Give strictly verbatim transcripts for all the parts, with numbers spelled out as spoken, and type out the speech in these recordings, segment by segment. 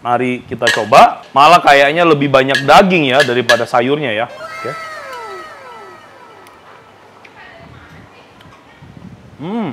Mari kita coba. Malah kayaknya lebih banyak daging ya daripada sayurnya ya. Oke. Hmm.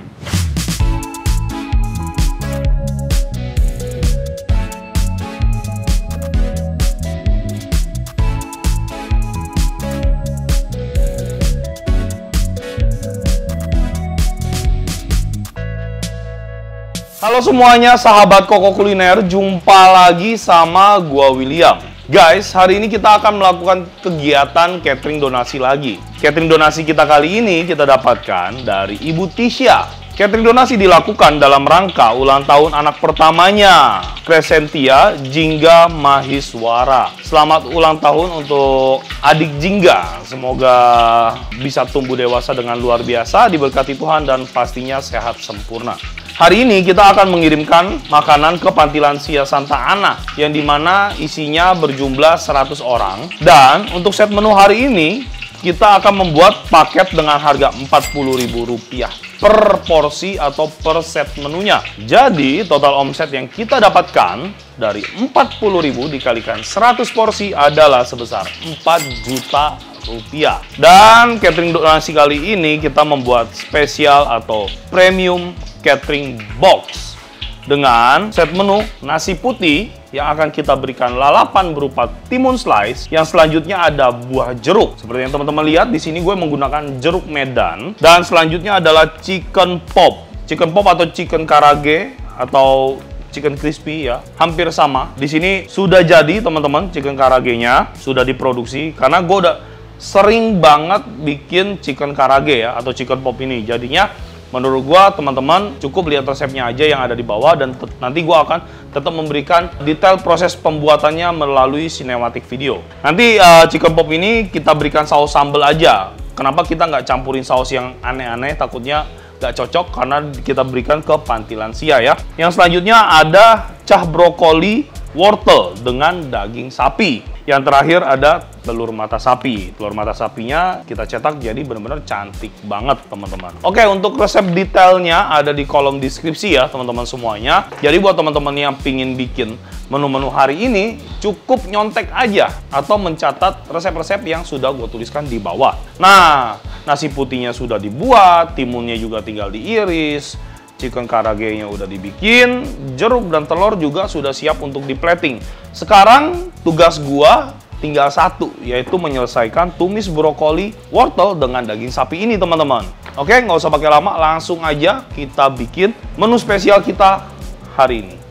Halo semuanya, sahabat Koko Kuliner, jumpa lagi sama gua William. Guys, hari ini kita akan melakukan kegiatan catering donasi lagi. Catering donasi kita kali ini kita dapatkan dari Ibu Tisha. Catering donasi dilakukan dalam rangka ulang tahun anak pertamanya, Crescentia Jingga Mahiswara. Selamat ulang tahun untuk adik Jingga. Semoga bisa tumbuh dewasa dengan luar biasa, diberkati Tuhan dan pastinya sehat sempurna. Hari ini kita akan mengirimkan makanan ke Panti Lansia Santa Ana yang dimana isinya berjumlah seratus orang. Dan untuk set menu hari ini kita akan membuat paket dengan harga empat puluh ribu rupiah per porsi atau per set menunya. Jadi total omset yang kita dapatkan dari empat puluh ribu dikalikan seratus porsi adalah sebesar empat juta rupiah. Dan catering donasi kali ini kita membuat spesial atau premium catering box dengan set menu nasi putih yang akan kita berikan lalapan berupa timun slice, yang selanjutnya ada buah jeruk. Seperti yang teman-teman lihat di sini gue menggunakan jeruk Medan, dan selanjutnya adalah chicken pop. Chicken pop atau chicken karage atau chicken crispy ya, hampir sama. Di sini sudah jadi teman-teman, chicken karage-nya sudah diproduksi karena gue udah sering banget bikin chicken karage ya atau chicken pop ini. Jadinya menurut gua teman-teman cukup lihat resepnya aja yang ada di bawah, dan nanti gua akan tetap memberikan detail proses pembuatannya melalui sinematik video. Nanti uh, chicken pop ini kita berikan saus sambal aja. Kenapa kita nggak campurin saus yang aneh-aneh? Takutnya nggak cocok karena kita berikan ke Panti Lansia ya. Yang selanjutnya ada cah brokoli wortel dengan daging sapi. Yang terakhir ada telur mata sapi. Telur mata sapinya kita cetak jadi benar-benar cantik banget teman-teman. Oke, untuk resep detailnya ada di kolom deskripsi ya teman-teman semuanya. Jadi buat teman-teman yang pingin bikin menu-menu hari ini, cukup nyontek aja atau mencatat resep-resep yang sudah gue tuliskan di bawah. Nah, nasi putihnya sudah dibuat, timunnya juga tinggal diiris, chicken karage-nya udah dibikin, jeruk dan telur juga sudah siap untuk di-plating. Sekarang tugas gua tinggal satu, yaitu menyelesaikan tumis brokoli wortel dengan daging sapi ini teman-teman. Oke, nggak usah pakai lama, langsung aja kita bikin menu spesial kita hari ini.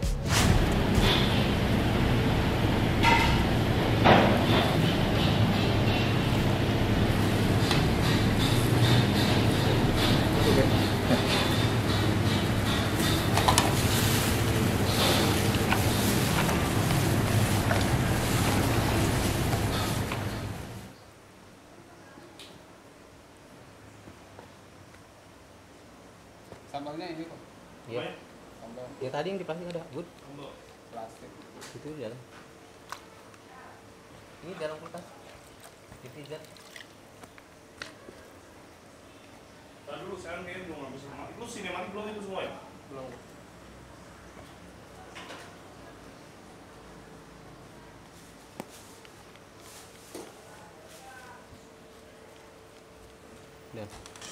Sambalnya ini kok. Iya. Sambal Ya tadi yang di plastik ada, Bud. plastik. Itu di dalam. Ini dalam kulkas. Di freezer. Tadi dulu saya kayaknya belum habis sinematik. Itu sinematik belum itu semua ya? Belum. Dan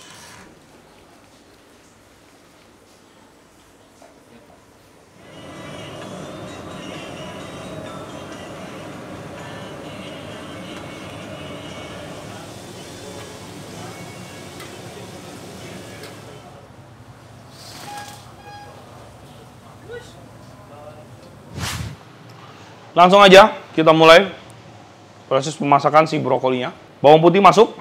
Langsung aja kita mulai proses pemasakan si brokolinya. Bawang putih masuk.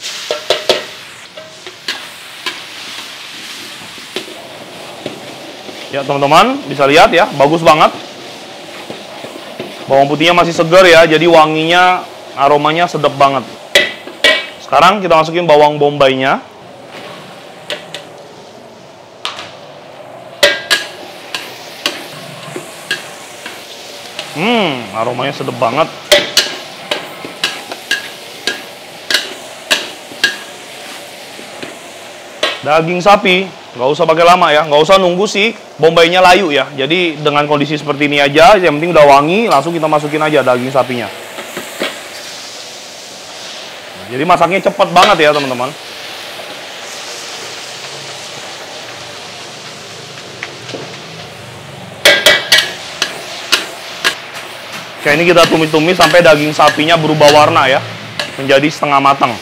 Ya teman-teman, bisa lihat ya, bagus banget. Bawang putihnya masih segar ya, jadi wanginya, aromanya sedap banget. Sekarang kita masukin bawang bombaynya. Hmm, aromanya sedap banget. Daging sapi, nggak usah pakai lama ya, nggak usah nunggu si bombaynya layu ya. Jadi dengan kondisi seperti ini aja, yang penting udah wangi, langsung kita masukin aja daging sapinya. Nah, jadi masaknya cepet banget ya teman-teman. Oke, ini kita tumis-tumis sampai daging sapinya berubah warna ya, menjadi setengah matang.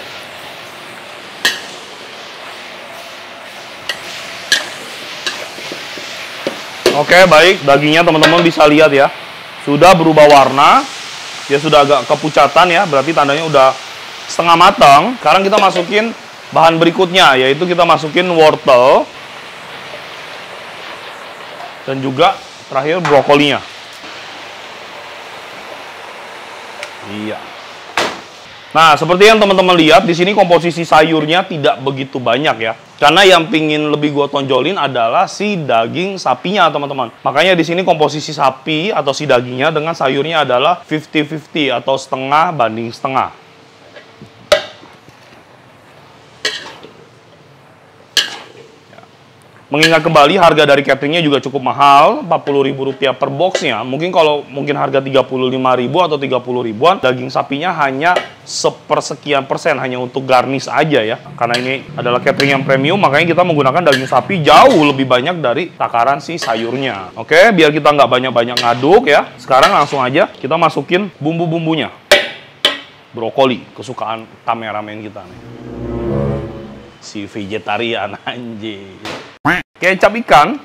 Oke, baik. Dagingnya teman-teman bisa lihat ya. Sudah berubah warna. Dia sudah agak kepucatan ya. Berarti tandanya udah setengah matang. Sekarang kita masukin bahan berikutnya. Yaitu kita masukin wortel. Dan juga terakhir brokolinya. Iya. Nah, seperti yang teman-teman lihat, di sini komposisi sayurnya tidak begitu banyak ya. Karena yang pingin lebih gua tonjolin adalah si daging sapinya, teman-teman. Makanya di sini komposisi sapi atau si dagingnya dengan sayurnya adalah lima puluh lima puluh atau setengah banding setengah. Mengingat kembali harga dari cateringnya juga cukup mahal, empat puluh ribu rupiah per boxnya. Mungkin kalau mungkin harga tiga puluh lima ribu atau tiga puluh ribuan, daging sapinya hanya sepersekian persen, hanya untuk garnish aja ya. Karena ini adalah catering yang premium, makanya kita menggunakan daging sapi jauh lebih banyak dari takaran si sayurnya. Oke, biar kita nggak banyak-banyak ngaduk ya. Sekarang langsung aja kita masukin bumbu-bumbunya. Brokoli, kesukaan kameramen kita nih. Si vegetarian anjing. Kecap ikan.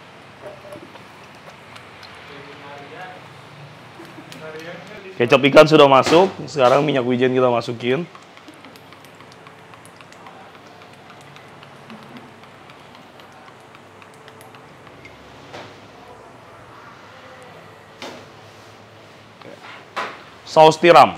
Kecap ikan sudah masuk. Sekarang minyak wijen kita masukin. Saus tiram.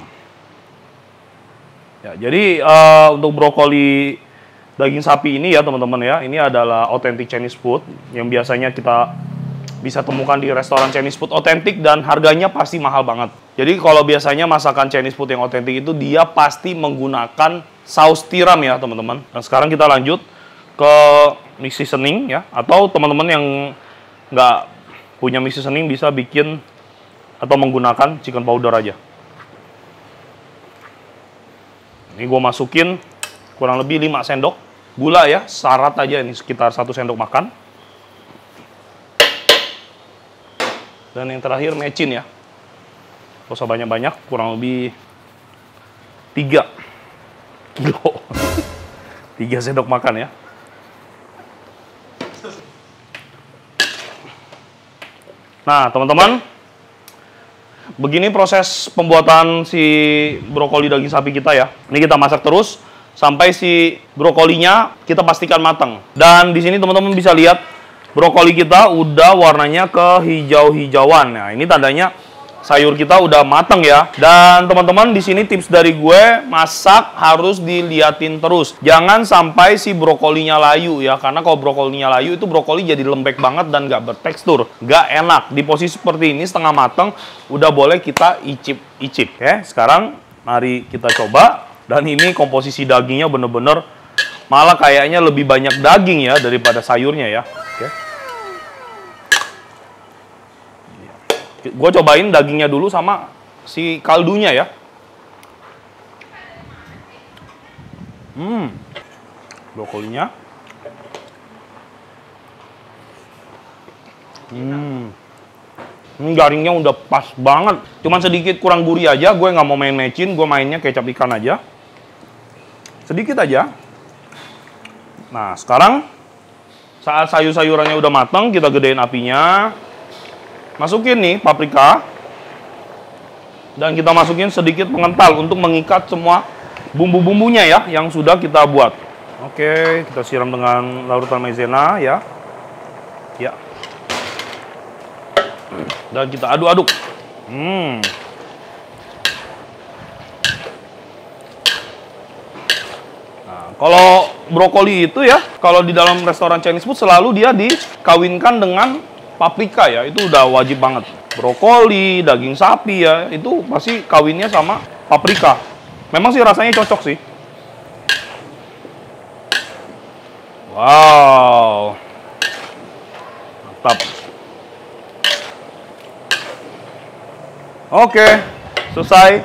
Ya, jadi uh, untuk brokoli daging sapi ini ya teman-teman ya, ini adalah authentic Chinese food yang biasanya kita bisa temukan di restoran Chinese food otentik dan harganya pasti mahal banget. Jadi kalau biasanya masakan Chinese food yang otentik itu dia pasti menggunakan saus tiram ya teman-teman. Dan sekarang kita lanjut ke mix seasoning ya, atau teman-teman yang nggak punya mix seasoning bisa bikin atau menggunakan chicken powder aja. Ini gue masukin kurang lebih lima sendok. Gula ya, syarat aja ini sekitar satu sendok makan. Dan yang terakhir mecin ya. Gak usah banyak-banyak, kurang lebih tiga kilo. tiga sendok makan ya. Nah, teman-teman, begini proses pembuatan si brokoli daging sapi kita ya. Ini kita masak terus sampai si brokolinya kita pastikan matang. Dan di sini teman-teman bisa lihat brokoli kita udah warnanya ke hijau-hijauan. Nah, ini tandanya sayur kita udah matang ya. Dan teman-teman di sini tips dari gue, masak harus diliatin terus. Jangan sampai si brokolinya layu ya, karena kalau brokolinya layu itu brokoli jadi lembek banget dan gak bertekstur, gak enak. Di posisi seperti ini setengah matang udah boleh kita icip-icip ya. Sekarang mari kita coba. Dan ini komposisi dagingnya bener-bener malah kayaknya lebih banyak daging ya daripada sayurnya ya. Oke. Gue cobain dagingnya dulu sama si kaldunya ya. Hmm. Brokolinya. Hmm. Ini garingnya udah pas banget. Cuman sedikit kurang gurih aja. Gue nggak mau main mecin. Gue mainnya kecap ikan aja. Sedikit aja. Nah, sekarang saat sayur-sayurannya udah matang, kita gedein apinya. Masukin nih paprika. Dan kita masukin sedikit pengental untuk mengikat semua bumbu-bumbunya ya, yang sudah kita buat. Oke, kita siram dengan larutan maizena ya. Ya. Dan kita aduk-aduk. Hmm. Nah, kalau brokoli itu ya, kalau di dalam restoran Chinese food selalu dia dikawinkan dengan paprika ya, itu udah wajib banget. Brokoli, daging sapi ya, itu pasti kawinnya sama paprika. Memang sih rasanya cocok sih. Wow. Mantap. Oke, selesai.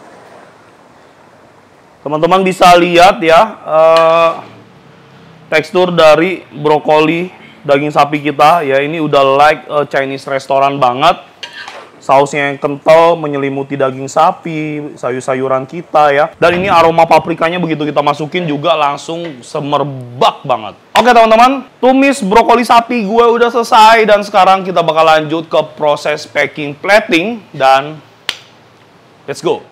Teman-teman bisa lihat ya uh, tekstur dari brokoli daging sapi kita ya, ini udah like uh, Chinese restoran banget. Sausnya yang kental menyelimuti daging sapi, sayur-sayuran kita ya. Dan ini aroma paprikanya begitu kita masukin juga langsung semerbak banget. Oke teman-teman, tumis brokoli sapi gue udah selesai. Dan sekarang kita bakal lanjut ke proses packing plating. Dan let's go.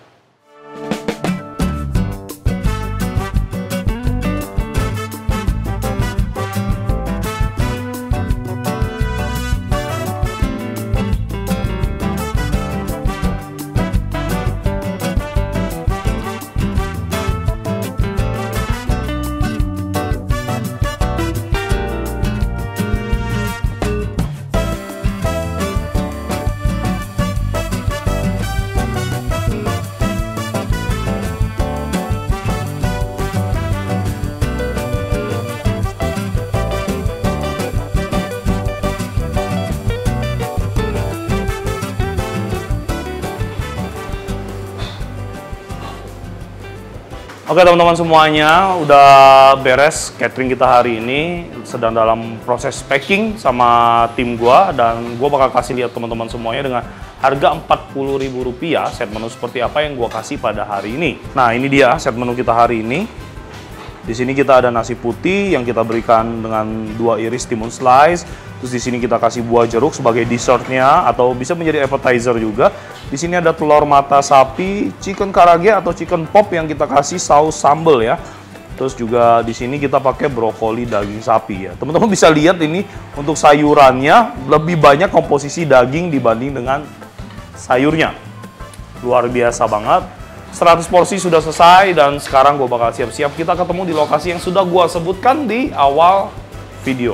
Oke teman-teman semuanya, udah beres catering kita hari ini. Sedang dalam proses packing sama tim gua. Dan gua bakal kasih lihat teman-teman semuanya dengan harga empat puluh ribu rupiah set menu seperti apa yang gua kasih pada hari ini. Nah ini dia set menu kita hari ini. Di sini kita ada nasi putih yang kita berikan dengan dua iris timun slice. Terus di sini kita kasih buah jeruk sebagai dessertnya atau bisa menjadi appetizer juga. Di sini ada telur mata sapi, chicken karage atau chicken pop yang kita kasih saus sambal ya. Terus juga di sini kita pakai brokoli daging sapi ya. Teman-teman bisa lihat ini untuk sayurannya lebih banyak komposisi daging dibanding dengan sayurnya. Luar biasa banget. seratus porsi sudah selesai dan sekarang gue bakal siap-siap. Kita ketemu di lokasi yang sudah gue sebutkan di awal video.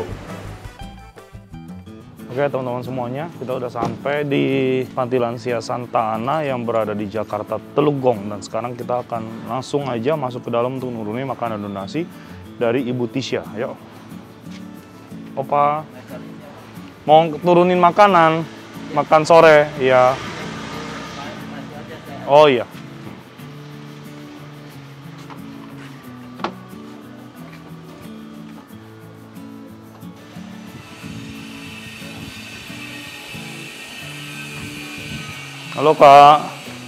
Oke teman-teman semuanya, kita udah sampai di Panti Lansia Santa Ana yang berada di Jakarta Teluk Gong. Dan sekarang kita akan langsung aja masuk ke dalam untuk nurunin makanan donasi dari Ibu Tisha. Yuk. Opa, mau turunin makanan, makan sore, ya. Oh iya. Halo Kak.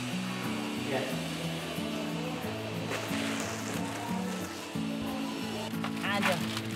Ada.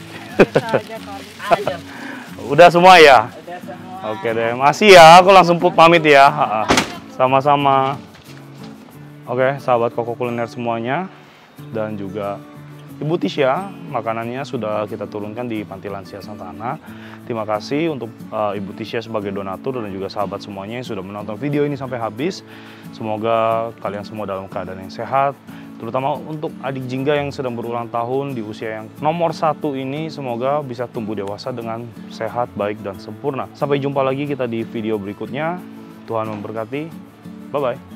Udah semua ya? Udah semua. Oke deh, masih ya. Aku langsung pamit ya. Sama-sama. Oke, sahabat Koko Kuliner semuanya dan juga Ibu Tisha, makanannya sudah kita turunkan di Panti Lansia Santa Ana. Terima kasih untuk uh, Ibu Tisha sebagai donatur dan juga sahabat semuanya yang sudah menonton video ini sampai habis. Semoga kalian semua dalam keadaan yang sehat, terutama untuk adik Jingga yang sedang berulang tahun di usia yang nomor satu ini. Semoga bisa tumbuh dewasa dengan sehat, baik, dan sempurna. Sampai jumpa lagi kita di video berikutnya. Tuhan memberkati. Bye-bye.